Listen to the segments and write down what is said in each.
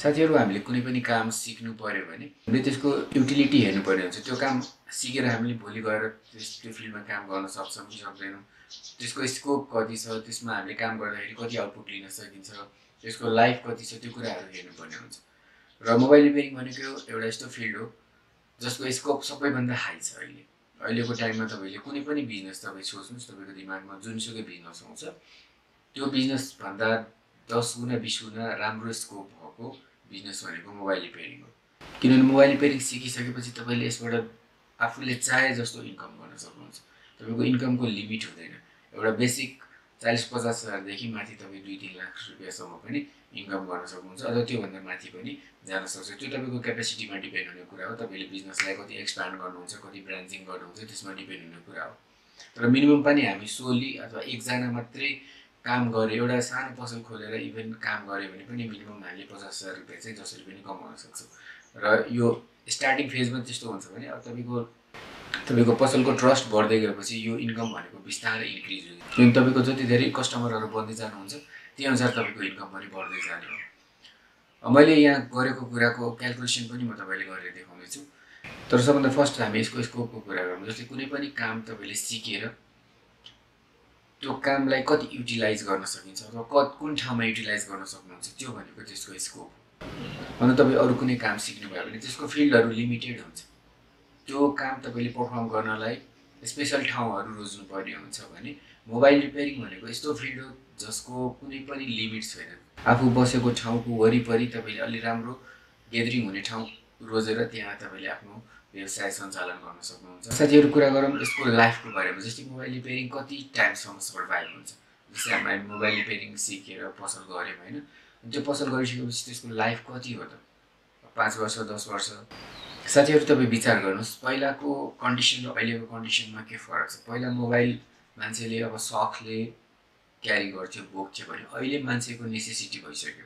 साथीहरु हामीले कुनै पनि काम सिक्नु पर्यो भने हामीले त्यसको युटिलिटी हेर्नु पर्ने हुन्छ। त्यो काम सिकेर हामीले भोलि गएर त्यो फिल्डमा काम गर्न सक्छौं कि सक्दैनौं, त्यसको स्कोप कति छ, त्यसमा हामीले काम गर्दाखेरि कति आउटपुट लिन सकिन्छ, त्यसको लाइफ कति छ, त्यो कुराहरू हेर्नुपर्ने हुन्छ। र मोबाइल रिपेयरिङ भनेको एउटा यस्तो फिल्ड हो जसको स्कोप सबैभन्दा हाई छ। अहिलेको टाइममा तपाईले कुनै पनि बिजनेस तपाई सोच्नुस्, तपाईको दिमागमा जुनसुकै बिजनेस आउँछ, त्यो बिजनेस भन्दा 10 गुना 20 गुना राम्रो स्कोप भएको बिजनेस भनेको मोबाइल रिपेयरिङ हो। किनभने मोबाइल रिपेयरिङ सिकिसकेपछि तपाईले यसबाट आफूले चाहे जस्तो इन्कम गर्न सक्नुहुन्छ। तपाईको इन्कमको लिमिट हुँदैन। एउटा बेसिक 40-50 हजार देखि माथि तपाई 2-3 लाख रुपैयाँसम्म पनि इन्कम गर्न सक्नुहुन्छ, अथवा त्यो भन्दा माथि पनि जान सक्छ। त्यो तपाईको क्यापेसिटीमा डिपेन्ड हुने कुरा हो। तपाईले बिजनेसलाई कति एक्सपान्ड गर्नुहुन्छ, कति ब्रान्चिङ गर्नुहुन्छ, त्यसमा डिपेन्ड हुने कुरा हो। तर मिनिमम पनि हामी सोली अथवा एकजना मात्रै काम गरे, एउटा सानो पसल खोलेर इभन काम गरे भने पनि मिनिमम हामीले 50,000 रुपैयाँ चाहिँ जसरी पनि कमाउन सक्छौं। र यो स्टार्टिङ फेजमा त्यस्तो हुन्छ भने अब तपाईको पसलको ट्रस्ट बढ्दै गएपछि यो इन्कम भनेको बिस्तारै इन्क्रिज हुन्छ। किनभने तपाईको जति धेरै कस्टमरहरू बढ्दै जानुहुन्छ, त्यही अनुसार तपाईको इन्कम पनि बढ्दै जाने हो। मैले यहाँ गरेको कुराको क्याल्कुलेसन पनि म तपाईलाई गरेर देखाउने छु। तर सबभन्दा फर्स्ट हामी यसको स्कोपको कुरा गरौँ। जस्तै कुनै पनि काम तपाईले सिकेर त्यो कामलाई कति युटिलाइज गर्न सकिन्छ अथवा कुन ठाउँमा युटिलाइज गर्न सक्नुहुन्छ, त्यो भनेको त्यसको स्कोप हो। भने तपाई अरु कुनै काम सिक्नु भयो भने त्यसको फिल्डहरु लिमिटेड हुन्छ। त्यो काम तपाईले परफर्म गर्नलाई स्पेशल ठाउँहरु रोज्नु पर्ने हुन्छ भने मोबाइल रिपेयरिङ भनेको यस्तो फिल्ड हो जसको कुनै पनि लिमिट छैन। आफू बसेको ठाउँको वरिपरि तपाईले अलि राम्रो ग्यादरिङ हुने ठाउँ रोजेर त्यहाँ तपाईले आफ्नो व्यवसाय सञ्चालन गर्न सक्नुहुन्छ। साथीहरु कुरा गरौँ यसको लाइफको बारेमा। जस्तै मोबाइल रिपेयरिङ कति टाइमसम्म सर्भाइभ हुन्छ। जस्तै हामी मोबाइल रिपेयरिङ सिकेर पसल गर्यौं हैन, त्यो पसल गरिसकेपछि त्यसको लाइफ कति हो त? 5 वर्ष 10 वर्ष। साथीहरु तपाई विचार गर्नुस्, पहिलाको कन्डिसन र अहिलेको कन्डिसनमा के फरक छ? पहिला मोबाइल मान्छेले अब शखले क्यारी गर्थ्यो, बोक्थ्यो भने अहिले मान्छेको नेसेसिटी भइसक्यो।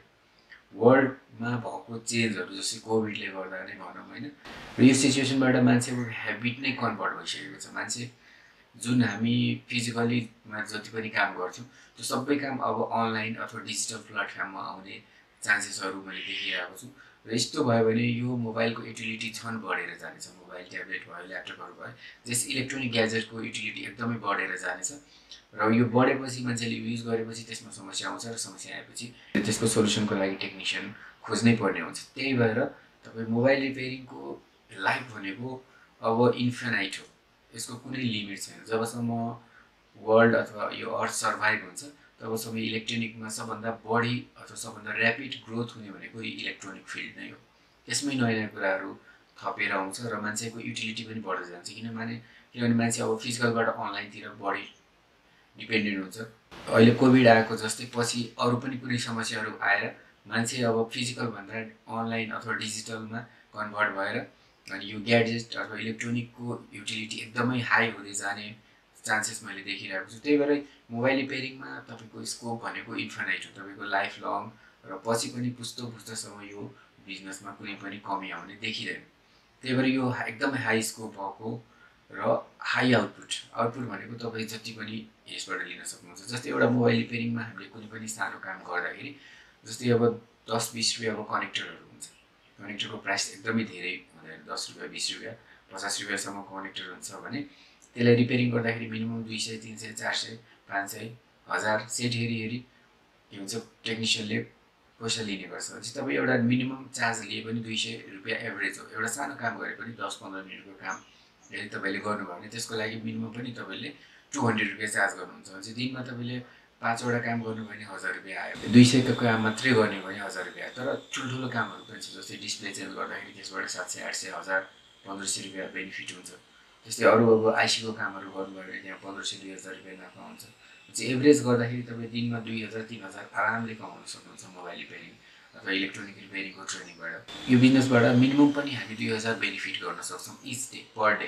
वर्ल्डमा भएको चेन्जहरु जस्तै कोभिडले गर्दा नै भनौं हैन, र यो सिचुएसनबाट मान्छेको ह्याबिट नै कन्भर्ट भइसकेको छ। मान्छे जुन हामी फिजिकली जति पनि काम गर्थ्यौं, त्यो सबै काम अब अनलाइन अथवा डिजिटल प्लेटफर्ममा आउने चान्सेसहरु मैले देखिरहेको छु। र यस्तो भयो भने यो मोबाइलको युटिलिटी झन् बढेर जानेछ। मोबाइल, ट्याब्लेट भयो, ल्यापटपहरु भयो, जस इलेक्ट्रोनिक ग्याजेटको युटिलिटी एकदमै बढेर जानेछ। र यो बढेपछि मान्छेले युज गरेपछि त्यसमा समस्या आउँछ, र समस्या आएपछि त्यसको सोलुसनको लागि टेक्निशियन खोज्नै पर्ने हुन्छ। त्यही भएर तपाई मोबाइल रिपेयरिङको लाइफ भनेको अब इन्फिनाइट हो। यसको कुनै लिमिट छैन। जबसम्म वर्ल्ड अथवा यो अर्थ सर्भाइभ हुन्छ, तबसम्म इलेक्ट्रोनिकमा सबभन्दा बढी अथवा सबभन्दा र्यापिड ग्रोथ हुने भनेको इलेक्ट्रोनिक फिल्ड नै हो। त्यसमै नयाँ कुराहरू थपेर आउँछ र मान्छेको युटिलिटी पनि बढ्दै जान्छ। किनभने मान्छे अब फिजिकलबाट अनलाइनतिर बढी डिपेन्डेन्ट हुन्छ। अहिले कोभिड आएको जस्तै पछि अरु पनि कुनै समस्याहरू आएर मान्छे अब फिजिकल भन्दा अनलाइन अथवा डिजिटलमा कन्भर्ट भएर अनि यो ग्याजेट अथवा इलेक्ट्रोनिकको युटिलिटी एकदमै हाई हुँदै जाने चान्सेस मैले देखिरहेको छु। त्यही भएर मोबाइल रिपेयरिङमा तपाईको स्कोप भनेको इन्फिनाइट हो। तपाईको लाइफ लङ र पछि पनि पुस्तासम्म यो बिजनेसमा कुनै पनि कमी आउने देखिदैन। त्यही भएर यो एकदमै हाई स्कोप भएको र हाई आउटपुट भनेको तपाई जति पनि यसबाट लिन सक्नुहुन्छ। जस्तै एउटा मोबाइल रिपेयरिङमा हामीले कुनै पनि सानो काम गर्दाखेरि जस्तै अब 10-20 रुपैयाँको कनेक्टरहरु हुन्छ। कनेक्टरको प्राइस एकदमै धेरै हुँदैन, 10 रुपैयाँ 20 रुपैयाँ 50 रुपैयाँसम्म कनेक्टर हुन्छ भने त्यसलाई रिपेयरिङ गर्दाखेरि मिनिमम 200 300 400 500 1000 सेट हेरी के हुन्छ टेक्निशियनले पैसा लिने गर्छ। जस्तै तपाई एउटा मिनिमम चार्ज लिए पनि 200 रुपैयाँ एभरेज हो। एउटा सानो काम गरे पनि 10-15 मिनेटको काम यदि तपाईले गर्नुभयो भने त्यसको लागि मिनिमम पनि तपाईले 200 रुपैयाँ चार्ज गर्नुहुन्छ भने चाहिँ दिनमा तपाईले 5 वटा काम गर्नुभयो भने 1000 रुपैयाँ आयो। 200 को काम मात्रै गर्ने भने 1000 रुपैयाँ। तर ठुलठुलो कामहरु पनि छ। जस्तै डिस्प्ले चेन्ज गर्दाखेरि त्यसबाट 700 800 1000 1500 रुपैयाँ बेनिफिट हुन्छ। जस्तै अरु अब आईसी को कामहरु गर्नुभयो भने त्यहाँ 1500 2000 रुपैयाँ नाफा हुन्छ। चाहिँ एभरेज गर्दाखेरि तपाई दिनमा 2000 3000 आरामले कमाउन सक्नुहुन्छ मोबाइल रिपेयरिङ अथवा इलेक्ट्रोनिक रिपेयरिङको ट्रेनिङबाट। यो बिजनेसबाट मिनिमम पनि हामी 2000 बेनिफिट गर्न सक्छौं इच डे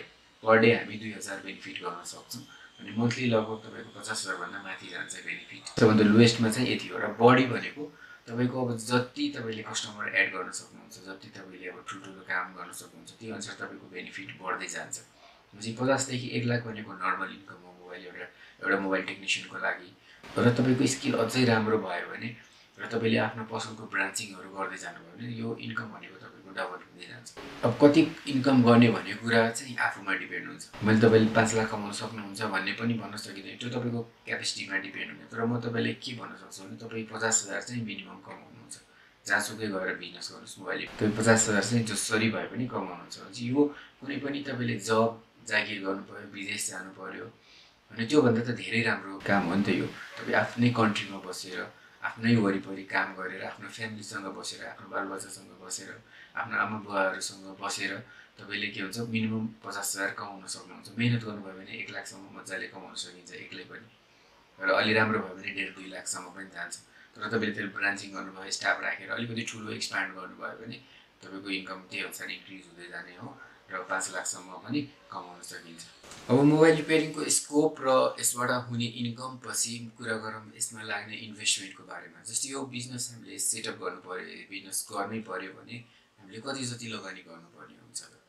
पर डे हामी 2000 बेनिफिट गर्न सक्छौं। अनि मन्थली लगभग तपाईको 50000 भन्दा माथि जान्छ बेनिफिट। सबभन्दा लोएस्टमा चाहिँ यति हो। र बढी भनेको तपाईको अब जति तपाईले कस्टमर एड गर्न सक्नुहुन्छ, जति तपाईले अब ठुलठुलो काम गर्न सक्नुहुन्छ, त्यो अनुसार तपाईको बेनिफिट बढ्दै जान्छ। जस्तै 50 देखि 1 लाख भनेको नर्मल इन्कम हो मोबाइल एउटा मोबाइल टेक्निशियनको लागि। र तपाईको स्किल अझै राम्रो भयो भने र तपाईँले आफ्नो पसलको ब्रान्चिङहरू गर्दै जानुभयो भने यो इन्कम भनेको तपाईँको डबल हुँदै जान्छ। अब कति इन्कम गर्ने भन्ने कुरा चाहिँ आफूमा डिपेन्ड हुन्छ। मैले तपाईँले 5 लाख कमाउन सक्नुहुन्छ भन्ने पनि भन्न सकिँदैन, त्यो तपाईँको क्यापेसिटीमा डिपेन्ड हुन्छ। तर म तपाईँलाई के भन्न सक्छु भने तपाईँ 50,000 चाहिँ मिनिमम कमाउनुहुन्छ, जहाँसुकै गएर बिजनेस गर्नुहोस्। मोबाइल तपाईँ 50,000 चाहिँ जसरी भए पनि कमाउनुहुन्छ भने यो कुनै पनि तपाईँले जब जागिर गर्नु पऱ्यो, विदेश जानु पऱ्यो भने त्योभन्दा त धेरै राम्रो काम हो नि त यो। तपाईँ आफ्नै कन्ट्रीमा बसेर आफ्नै वरिपरि काम गरेर आफ्नो फ्यामिलीसँग बसेर आफ्नो बालबच्चासँग बसेर आफ्नो आमा बुवाहरूसँग बसेर तपाईँले के हुन्छ मिनिमम 50,000 कमाउन सक्नुहुन्छ। मेहनत गर्नुभयो भने 1 लाखसम्म मजाले कमाउन सकिन्छ एक्लै पनि, र अलि राम्रो भयो भने 1.5-2 लाखसम्म पनि जान्छ। तर तपाईँले त्यो ब्रान्चिङ गर्नुभयो, स्टाफ राखेर अलिकति ठुलो एक्सपान्ड गर्नुभयो भने तपाईँको इन्कम त्यही अनुसार इन्क्रिज हुँदै जाने हो र 5 लाखसम्म पनि कमाउन सकिन्छ। अब मोबाइल रिपेयरिङको स्कोप र यसबाट हुने इन्कम पछि कुरा गरौँ यसमा लाग्ने इन्भेस्टमेन्टको बारेमा। जस्तै यो बिजनेस हामीले सेटअप गर्नु पऱ्यो, बिजनेस गर्नै पऱ्यो भने हामीले कति जति लगानी गर्नुपर्ने हुन्छ त?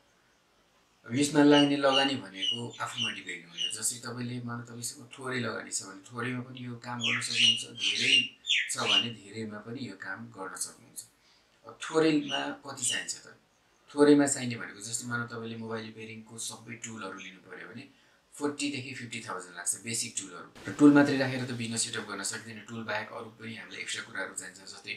अब यसमा लाग्ने लगानी भनेको आफूमा डिपेन्ड हुन्छ। जस्तै तपाईँले मानौँ तपाईँसँग थोरै लगानी छ भने थोरैमा पनि यो काम गर्न सक्नुहुन्छ, धेरै छ भने धेरैमा पनि यो काम गर्न सक्नुहुन्छ। अब थोरैमा कति चाहिन्छ त? थोरैमा चाहिने भनेको जस्तै मानौँ तपाईँले मोबाइल रिपेयरिङको सबै टुलहरू लिनु पऱ्यो भने 40,000 देखि 50,000 लाग्छ, बेसिक टुलहरू। र टुल मात्रै राखेर त बिजनेस सेटअप गर्न सक्दैन, टुल बाहेक अरू पनि हामीलाई एक्स्ट्रा कुराहरू चाहिन्छ। जस्तै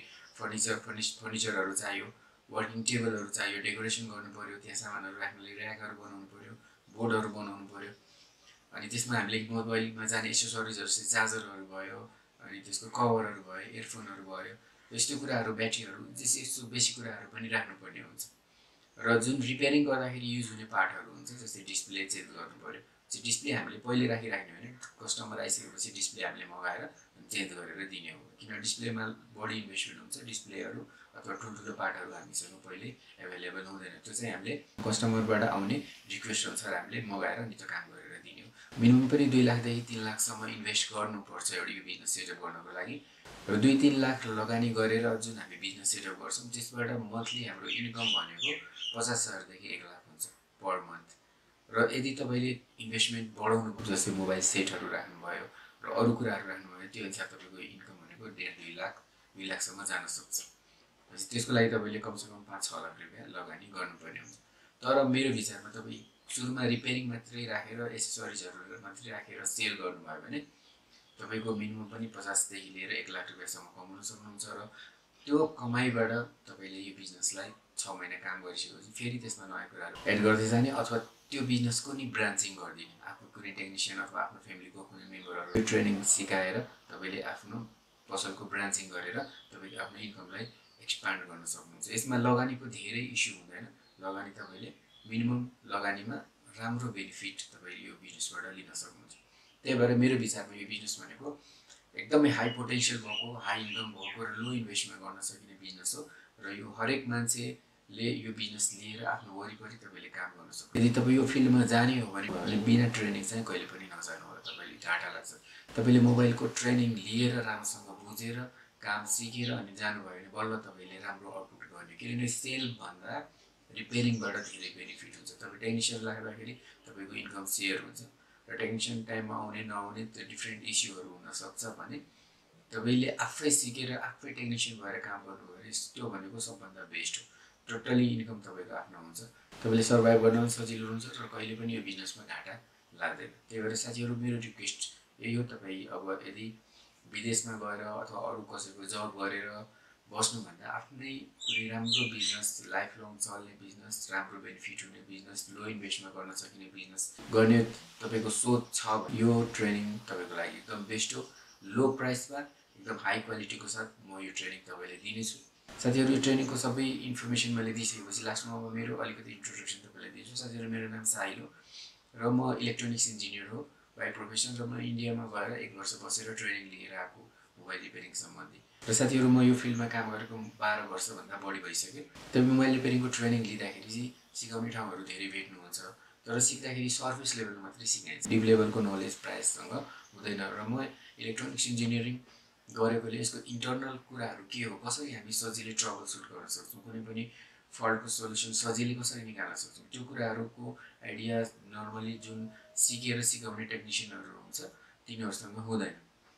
फर्निचरहरू चाहियो, वर्किङ टेबलहरू चाहियो, डेकोरेसन गर्नु पऱ्यो, त्यहाँ सामानहरू राख्नलाई ऱ्याकहरू बनाउनु पऱ्यो, बोर्डहरू बनाउनु पऱ्यो। अनि त्यसमा हामीले मोबाइलमा जाने एसेसरिजहरू जस्तै चार्जरहरू भयो, अनि त्यसको कभरहरू भयो, इयरफोनहरू भयो, यस्तो कुराहरू, ब्याट्रीहरू यस्तो बेसिक कुराहरू पनि राख्नुपर्ने हुन्छ। र जुन रिपेयरिङ गर्दाखेरि युज हुने पार्टहरू हुन्छ जस्तै डिस्प्ले चेन्ज गर्नु पऱ्यो। चाहिँ डिस्प्ले हामीले पहिले राखिराख्ने होइन, कस्टमर आइसकेपछि डिस्प्ले हामीले मगाएर चेन्ज गरेर दिने हो। किन डिस्प्लेमा बढी इन्भेस्टमेन्ट हुन्छ, डिस्प्लेहरू अथवा ठुल्ठुलो पार्टहरू हामीसँग पहिले एभाइलेबल हुँदैन, त्यो चाहिँ हामीले कस्टमरबाट आउने रिक्वेस्ट अनुसार हामीले मगाएर नि त काम गरेर दिने हो। मिनिमम पनि 2 लाखदेखि 3 लाखसम्म इन्भेस्ट गर्नुपर्छ एउटा यो बिजनेस सेटअप गर्नको लागि। र 2-3 लाख लगानी गरेर जुन हामी बिजनेस सेटअप गर्छौँ त्यसबाट मन्थली हाम्रो इन्कम भनेको 50,000 देखि 1 लाख हुन्छ पर मन्थ। र यदि तपाईँले इन्भेस्टमेन्ट बढाउनु जस्तै मोबाइल सेटहरू राख्नुभयो र अरू कुराहरू राख्नुभयो त्यो अनुसार तपाईँको इन्कम भनेको 1.5-2 लाख 2 लाखसम्म जान सक्छ। त्यसको लागि तपाईँले कमसेकम 5-6 लाख रुपियाँ लगानी गर्नुपर्ने हुन्छ। तर मेरो विचारमा तपाईँ सुरुमा रिपेयरिङ मात्रै राखेर एसेसरिजहरू मात्रै राखेर सेल गर्नुभयो भने तपाईँको मिनिमम पनि 50 देखि लिएर 1 लाख रुपियाँसम्म कमाउन सक्नुहुन्छ। र त्यो कमाइबाट तपाईँले यो बिजनेसलाई 6 महिना काम गरिसकेपछि फेरि त्यसमा नयाँ कुराहरू एड गर्दै जाने अथवा त्यो बिजनेसको नि ब्रान्चिङ गरिदिने। आफ्नो कुनै टेक्निसियन अथवा आफ्नो फ्यामिलीको कुनै मेम्बरहरू ट्रेनिङ सिकाएर तपाईँले आफ्नो पसलको ब्रान्चिङ गरेर तपाईँले आफ्नो इन्कमलाई एक्सपान्ड गर्न सक्नुहुन्छ। यसमा लगानीको धेरै इस्यु हुँदैन, लगानी तपाईँले मिनिमम लगानीमा राम्रो बेनिफिट तपाईँले यो बिजनेसबाट लिन सक्नुहुन्छ। त्यही भएर मेरो विचारमा यो बिजनेस भनेको एकदमै हाई पोटेन्सियल भएको, हाई इन्कम भएको र लो इन्भेस्टमेन्ट गर्न सकिने बिजनेस हो। र यो हरेक मान्छेले यो बिजनेस लिएर आफ्नो वरिपरि तपाईँले काम गर्न सक्नुहुन्छ। यदि तपाईँ यो फिल्डमा जाने हो भने बिना ट्रेनिङ चाहिँ कहिले पनि नजानु होला, तपाईँले घाटा लाग्छ। तपाईँले मोबाइलको ट्रेनिङ लिएर राम्रोसँग बुझेर काम सिकेर अनि जानुभयो भने बल्ल तपाईँले राम्रो आउटपुट गर्ने। किनभने सेलभन्दा रिपेयरिङबाट धेरै बेनिफिट हुन्छ। तपाईँ टेक्निसियन राख्दाखेरि तपाईँको इन्कम सेयर हुन्छ र टेक्निसियन टाइममा आउने नआउने त्यो डिफ्रेन्ट इस्युहरू हुनसक्छ भने तपाईँले आफै सिकेर आफै टेक्निसियन भएर काम गर्नुभयो भने त्यो भनेको सबभन्दा बेस्ट हो। टोटली इन्कम तपाईँको आफ्नो हुन्छ, तपाईँले सर्भाइभ गर्न पनि सजिलो हुन्छ र कहिले पनि यो बिजनेसमा घाटा लाग्दैन। त्यही भएर साथीहरू मेरो रिक्वेस्ट यही हो, तपाईँ अब यदि विदेशमा गएर अथवा अरू कसैको जब गरेर बस्नुभन्दा आफ्नै कुनै राम्रो बिजनेस, लाइफ लङ चल्ने बिजनेस, राम्रो बेनिफिट हुने बिजनेस, लो इन्भेस्टमा गर्न सकिने बिजनेस गर्ने तपाईँको सोच छ भने यो ट्रेनिङ तपाईँको लागि एकदम बेस्ट हो। लो प्राइसमा एकदम हाई क्वालिटीको साथ म यो ट्रेनिङ तपाईँलाई दिनेछु। साथीहरू यो ट्रेनिङको सबै इन्फर्मेसन मैले दिइसकेपछि लास्टमा म मेरो अलिकति इन्ट्रोडक्सन तपाईँलाई दिन्छु। साथीहरू मेरो नाम साहिल हो र म इलेक्ट्रोनिक्स इन्जिनियर हो बाई प्रोफेसन, र म इन्डियामा गएर 1 वर्ष बसेर ट्रेनिङ लिएर आएको मोबाइल रिपेयरिङ सम्बन्धी। र साथीहरू म यो फिल्डमा काम गरेको 12 वर्षभन्दा बढी भइसक्यो। तपाईँ मोबाइल रिपेयरिङको ट्रेनिङ लिँदाखेरि चाहिँ सिकाउने ठाउँहरू धेरै भेट्नुहुन्छ, तर सिक्दाखेरि सर्भिस लेभल मात्रै सिकाइन्छ, डिप लेभलको नलेज प्रायसँग हुँदैन। र म इलेक्ट्रोनिक्स इन्जिनियरिङ गरेकोले यसको इन्टरनल कुराहरू के हो, कसरी हामी सजिलै ट्रबल सुट गर्न सक्छौँ, कुनै पनि फल्टको सोल्युसन सजिलै कसरी निकाल्न सक्छौँ, त्यो कुराहरूको आइडिया नर्मली जुन सिकेर सिकाउने टेक्निसियनहरू हुन्छ तिनीहरूसँग हुँदैन।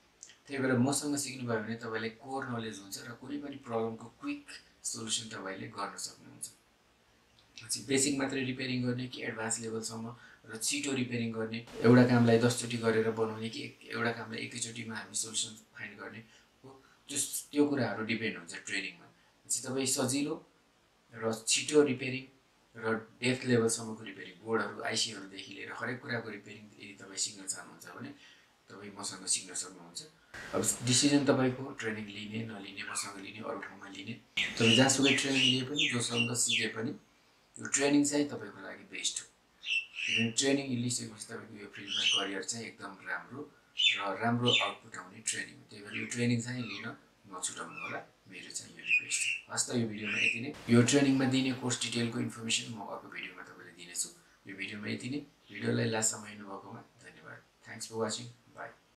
त्यही भएर मसँग सिक्नुभयो भने तपाईँलाई कोर नलेज हुन्छ र कुनै पनि प्रब्लमको क्विक सोल्युसन तपाईँले गर्न सक्नुहुन्छ। बेसिक मात्रै रिपेयरिङ गर्ने कि एडभान्स लेभलसम्म र छिटो रिपेयरिङ गर्ने, एउटा कामलाई 10 चोटि गरेर बनाउने कि एउटा कामलाई एकैचोटिमा हामी सोल्युसन फाइन्ड गर्ने हो, त्यो कुराहरू डिपेन्ड हुन्छ ट्रेनिङमा। तपाईँ सजिलो र छिटो रिपेयरिङ र डेप्थ लेभलसम्मको रिपेयरिङ, बोर्डहरू आइसीहरूदेखि लिएर हरेक कुराको रिपेयरिङ यदि तपाईँ सिक्न चाहनुहुन्छ भने तपाईँ मसँग सिक्न सक्नुहुन्छ। अब डिसिजन तपाईँको ट्रेनिङ लिने नलिने, मसँग लिने अरू ठाउँमा लिने। तपाईँ जहाँसुकै ट्रेनिङ लिए पनि जोसँग सिके पनि यो ट्रेनिङ चाहिँ तपाईँको लागि बेस्ट हो। किनभने ट्रेनिङ लिइसकेपछि तपाईँको यो फिल्डमा करियर चाहिँ एकदम राम्रो र राम्रो आउटपुट आउने ट्रेनिङ हो। त्यही भएर यो ट्रेनिङ चाहिँ लिन नछुटाउनु होला, मेरो चाहिँ यो रिक्वेस्ट हो। हस् त यो भिडियोमा यति नै। यो ट्रेनिङमा दिने कोर्स डिटेलको इन्फर्मेसन म अर्को भिडियोमा तपाईँलाई दिनेछु। यो भिडियोमा यति नै। भिडियोलाई लास्टसम्म हेर्नुभएकोमा धन्यवाद। Thanks for watching.